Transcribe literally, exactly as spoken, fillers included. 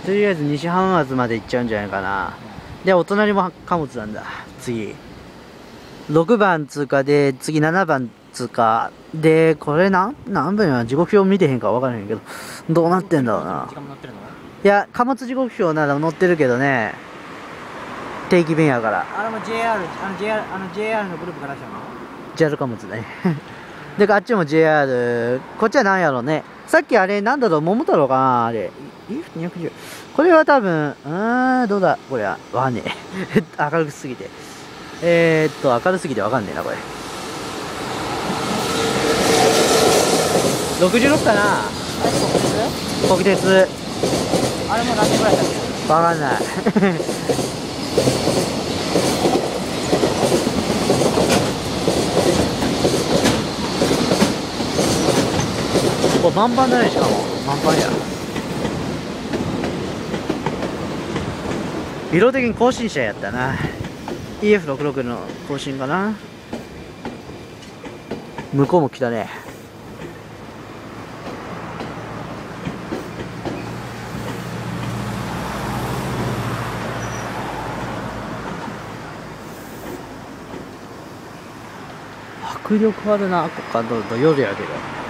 とりあえず西浜松まで行っちゃうんじゃないかな。でお隣も貨物なんだ。次ろくばん通過で、次ななばん通過で、これ何何分や、時刻表見てへんから分からへんけど、どうなってんだろうな。いや貨物時刻表なら載ってるけどね、定期便やから。 あれも ジェイアール、あの ジェイアール、あの ジェイアール のグループからしたのジェイアール 貨物だねであっちも ジェイアール、 こっちは何やろうね。さっきあれなんだろう、桃太郎かな、あれ イーエフにひゃくじゅう、 これは多分うーんどうだこれはわかんねえ明るすぎて、えー、っと明るすぎてわかんねえなこれ。ろくじゅうろくかな。 あれ国鉄国鉄。 あれも何時ぐらいだっけ。 わかんないこれ満帆だね、しかも満帆や。色的に更新車やったな。 イーエフろくじゅうろく の更新かな。向こうも来たね。迫力あるな。ここからどうぞ夜やけど。